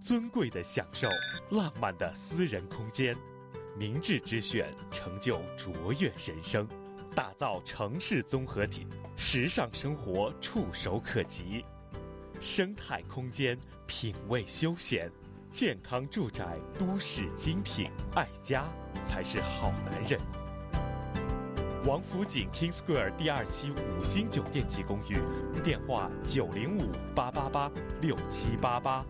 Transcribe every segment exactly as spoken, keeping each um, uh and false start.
尊贵的享受，浪漫的私人空间，明智之选，成就卓越人生，打造城市综合体，时尚生活触手可及，生态空间，品味休闲，健康住宅，都市精品，爱家才是好男人。王府井 King Square 第二期五星酒店级公寓，电话九零五八八八六七八八。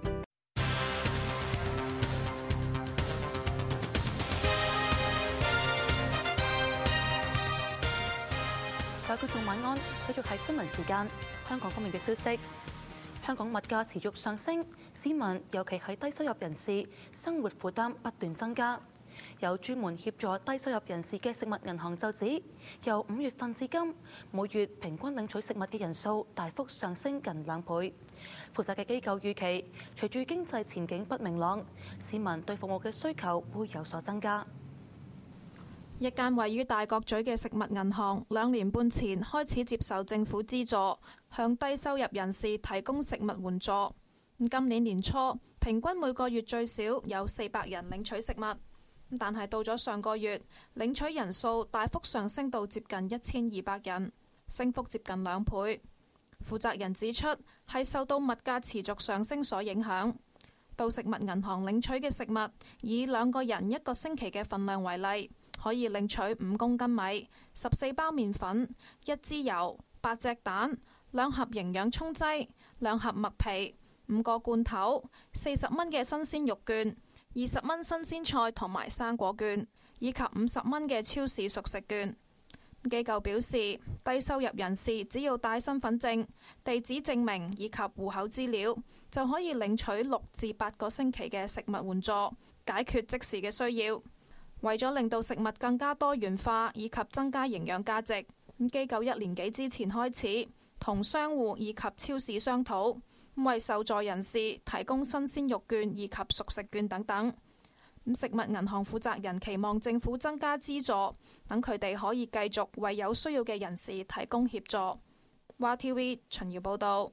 各位觀眾晚安，繼續係新聞時間。香港方面嘅消息，香港物價持續上升，市民尤其係低收入人士生活負擔不斷增加。有專門協助低收入人士嘅食物銀行就指，由五月份至今，每月平均領取食物嘅人數大幅上升近兩倍。負責嘅機構預期，隨住經濟前景不明朗，市民對服務嘅需求會有所增加。 一間位於大角咀嘅食物銀行，兩年半前開始接受政府資助，向低收入人士提供食物援助。今年年初，平均每個月最少有四百人領取食物。但係到咗上個月，領取人數大幅上升到接近一千二百人，升幅接近兩倍。負責人指出，係受到物價持續上升所影響。到食物銀行領取嘅食物，以兩個人一個星期嘅份量為例，可以領取五公斤米、十四包麵粉、一支油、八隻蛋、兩盒營養沖劑、兩盒麥皮、五個罐頭、四十蚊嘅新鮮肉券、二十蚊新鮮菜同埋生果券，以及五十蚊嘅超市熟食券。機構表示，低收入人士只要帶身份證、地址證明以及戶口資料，就可以領取六至八個星期嘅食物援助，解決即時嘅需要。為咗令到食物更加多元化以及增加營養價值，咁機構一年幾之前開始同商戶以及超市商討，為受助人士提供新鮮肉券以及熟食券等等。食物銀行負責人期望政府增加資助，等佢哋可以繼續為有需要嘅人士提供協助。華 T V 秦瑤報道。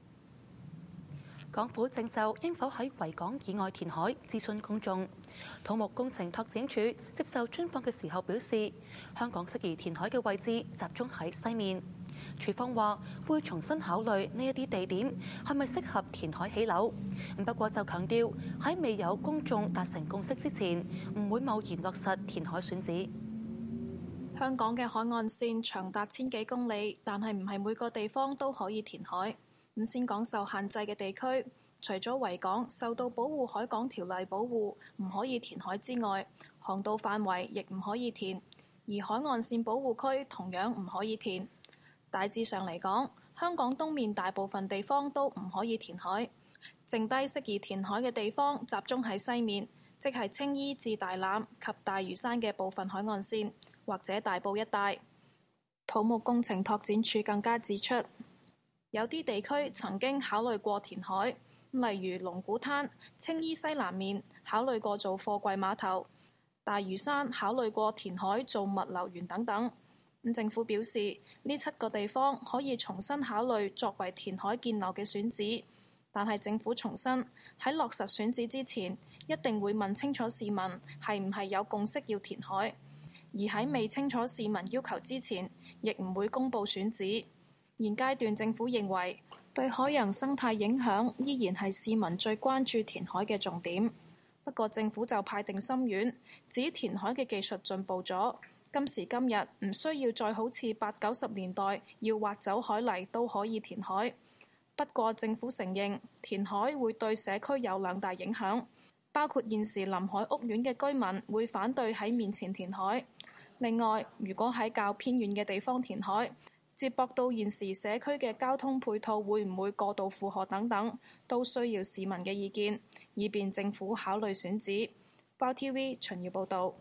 港府正就應否喺維港以外填海諮詢公眾。土木工程拓展署接受專訪嘅時候表示，香港適宜填海嘅位置集中喺西面。署方話會重新考慮呢一啲地點係咪適合填海起樓，不過就強調喺未有公眾達成共識之前，唔會貿然落實填海選址。 香港嘅海岸線長達千幾公里，但係唔係每個地方都可以填海。咁先講受限制嘅地區，除咗維港受到保護海港條例保護，唔可以填海之外，航道範圍亦唔可以填，而海岸線保護區同樣唔可以填。大致上嚟講，香港東面大部分地方都唔可以填海，剩低適宜填海嘅地方集中喺西面，即係青衣至大欖及大嶼山嘅部分海岸線，或者大埔一帶。土木工程拓展署更加指出，有啲地區曾經考慮過填海，例如龍鼓灘、青衣西南面考慮過做貨櫃碼頭，大嶼山考慮過填海做物流園等等。咁政府表示，呢七個地方可以重新考慮作為填海建樓嘅選址，但係政府重申喺落實選址之前，一定會問清楚市民係唔係有共識要填海，而喺未清楚市民要求之前，亦唔會公佈選址。現階段政府認為，對海洋生態影響依然係市民最關注填海嘅重點。不過政府就派定心丸，指填海嘅技術進步咗，今時今日唔需要再好似八九十年代要挖走海泥都可以填海。不過政府承認填海會對社區有兩大影響，包括現時臨海屋苑嘅居民會反對喺面前填海。另外，如果喺較偏遠嘅地方填海，接駁到現時社區嘅交通配套會唔會過度負荷等等，都需要市民嘅意見，以便政府考慮選址。包 T V 秦耀報導。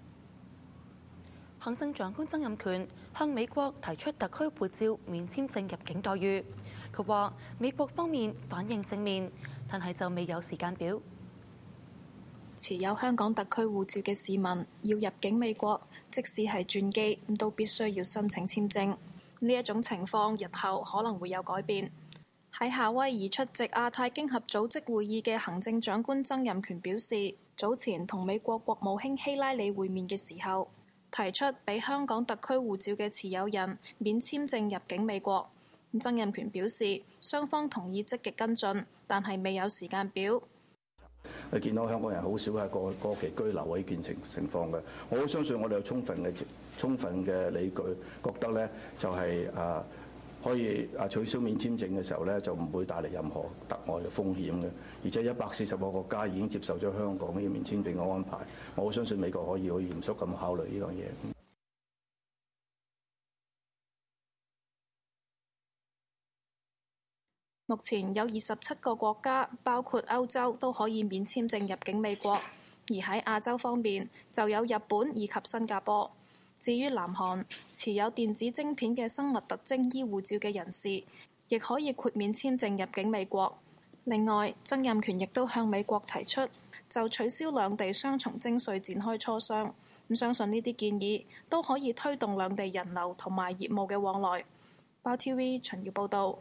行政長官曾蔭權向美國提出特區護照免簽證入境待遇。佢話美國方面反應正面，但係就未有時間表。 持有香港特區護照嘅市民要入境美國，即使係轉機，都必須要申請簽證。呢一種情況日後可能會有改變。 喺夏威夷出席亞太經合組織會議嘅行政長官曾蔭權表示，早前同美國國務卿希拉里會面嘅時候，提出俾香港特區護照嘅持有人免簽證入境美國。曾蔭權表示，雙方同意積極跟進，但係未有時間表。 你見到香港人好少係過過期居留呢件情情況嘅，我好相信我哋有充分嘅充分嘅理據，覺得咧就係、是、啊。可以啊取消免簽證嘅時候咧，就唔會帶嚟任何額外嘅風險嘅。而且一百四十個國家已經接受咗香港呢個免簽證嘅安排，我好相信美國可以好嚴肅咁考慮呢樣嘢。 目前有二十七個國家，包括歐洲，都可以免簽證入境美國，而喺亞洲方面就有日本以及新加坡。至於南韓，持有電子晶片嘅生物特徵醫護照嘅人士，亦可以豁免簽證入境美國。另外，曾蔭權亦都向美國提出就取消兩地雙重徵稅展開磋商。咁相信呢啲建議都可以推動兩地人流同埋業務嘅往來。包 T V 陳耀報導。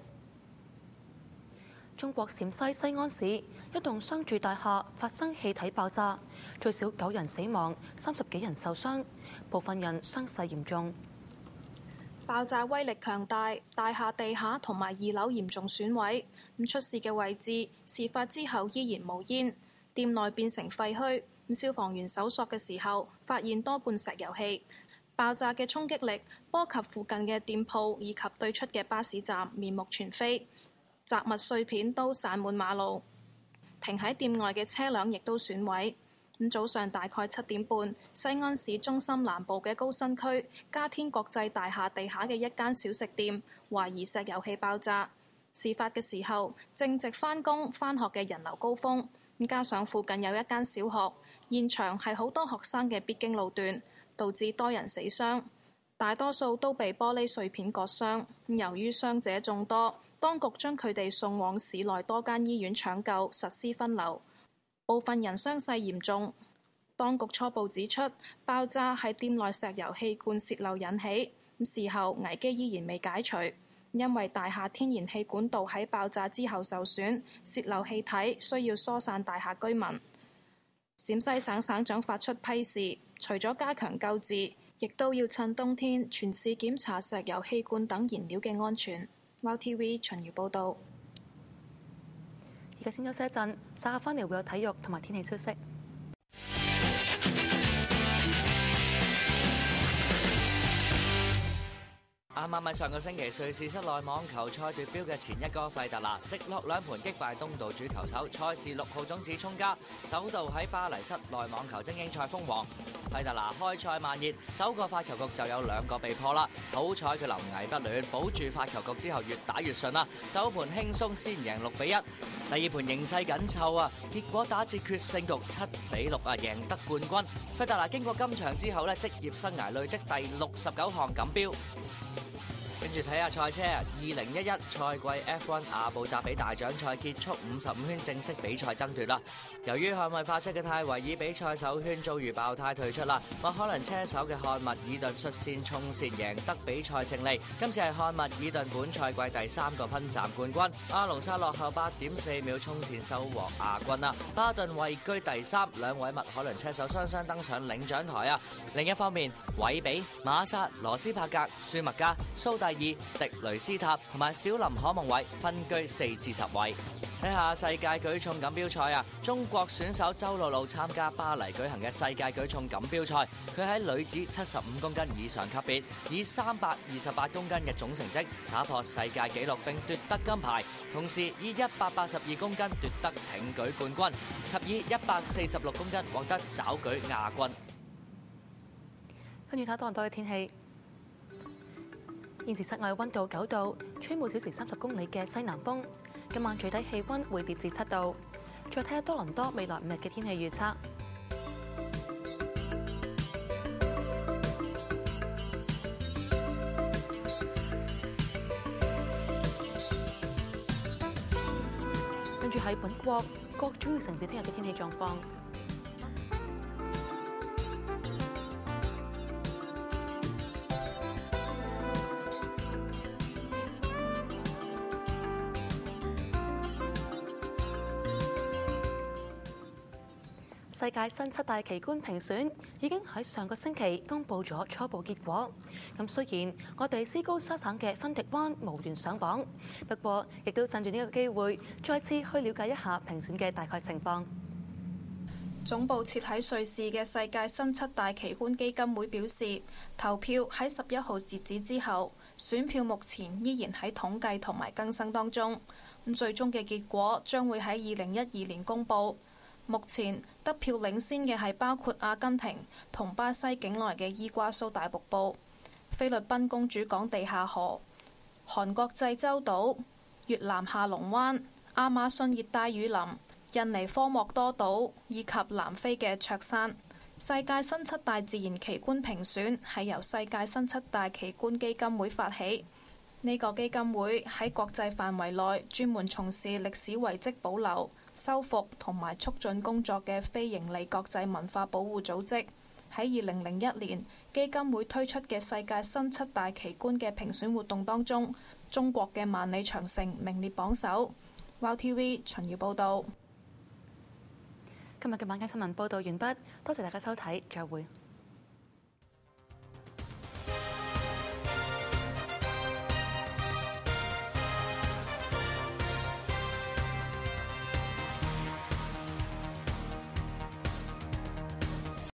中國陝西西安市一棟商住大廈發生氣體爆炸，最少九人死亡，三十幾人受傷，部分人傷勢嚴重。 爆炸威力強大，大廈地下同埋二樓嚴重損毀。咁出事嘅位置，事發之後依然無煙，店內變成廢墟。咁消防員搜索嘅時候，發現多罐石油氣。爆炸嘅衝擊力波及附近嘅店鋪以及對出嘅巴士站，面目全非。雜物碎片都散滿馬路，停喺店外嘅車輛亦都損毀。咁早上大概七點半，西安市中心南部嘅高新區嘉天國際大廈地下嘅一間小食店，懷疑石油氣爆炸。事發嘅時候正值返工返學嘅人流高峰，咁加上附近有一間小學，現場係好多學生嘅必經路段，導致多人死傷，大多數都被玻璃碎片割傷。由於傷者眾多，當局將佢哋送往市內多間醫院搶救，實施分流。部分人傷勢嚴重。當局初步指出，爆炸係店內石油氣罐泄漏引起。事後危機依然未解除，因為大廈天然氣管道喺爆炸之後受損，泄漏氣體需要疏散大廈居民。陝西省省長發出批示，除咗加強救治，亦都要趁冬天全市檢查石油氣罐等燃料嘅安全。Wow T V 秦瑤報道。 而家先休息一陣，稍後翻嚟會有體育同埋天氣消息。 啱啱喺上個星期瑞士室內網球賽奪標嘅前一哥費達拿，直落兩盤擊敗東道主球手賽事六號種子聰加，首度喺巴黎室內網球精英賽封王。費達拿開賽慢熱，首個發球局就有兩個被破啦，好彩佢臨危不亂，保住發球局之後越打越順啦，首盤輕鬆先贏六比一。第二盤形勢緊湊啊，結果打至決勝局七比六啊，贏得冠軍。費達拿經過今場之後呢，職業生涯累積第六十九項錦標。跟住睇下賽車啊！二零一一賽季 F 一 阿布扎比大獎賽結束五十五圈正式比賽爭奪啦。由於捍衛法式嘅泰維爾比賽首圈遭遇爆胎退出啦，麥可倫車手嘅漢密爾頓率先衝線贏得比賽勝利。今次係漢密爾頓本賽季第三個分站冠軍。阿隆沙落後八點四秒衝線收穫亞軍啦。巴頓位居第三，兩位麥可倫車手雙雙登上領獎台啊！另一方面，韋比、馬薩、羅斯帕格、舒麥加、蘇第二、迪雷斯塔同埋小林可夢偉分居四至十位。睇下世界舉重錦標賽啊！中國選手周露露參加巴黎舉行嘅世界舉重錦標賽，佢喺女子七十五公斤以上級別，以三百二十八公斤嘅總成績打破世界紀錄並奪得金牌，同時以一百八十二公斤奪得挺舉冠軍，及以一百四十六公斤獲得抓舉亞軍。 跟住睇多倫多嘅天氣。現時室外溫度九度，吹每小時三十公里嘅西南風。今晚最低氣溫會跌至七度。再睇下多倫多未來五日嘅天氣預測。跟住喺本國各主要城市聽日嘅天氣狀況。 世界新七大奇觀評選已經喺上個星期公布咗初步結果。咁雖然我哋斯高沙省嘅芬迪灣無緣上榜，不過亦都趁住呢個機會，再次去了解一下評選嘅大概情況。 總部設喺瑞士嘅世界新七大奇觀基金會表示，投票喺十一號截止之後，選票目前依然喺統計同埋更新當中。咁最終嘅結果將會喺二零一二年公佈。目前得票領先嘅係包括阿根廷同巴西境內嘅伊瓜蘇大瀑布、菲律賓公主港地下河、韓國濟州島、越南下龍灣、亞馬遜熱帶雨林、印尼科莫多島以及南非嘅卓山。世界新七大自然奇觀評選係由世界新七大奇觀基金會發起。呢個基金會喺國際範圍內專門從事歷史遺跡保留、修復同埋促進工作嘅非營利國際文化保護組織。喺二零零一年基金會推出嘅世界新七大奇觀嘅評選活動當中，中國嘅萬里長城名列榜首。Wow T V 秦瑤報導。 今日嘅晚間新聞報導完畢，多謝大家收睇，再會。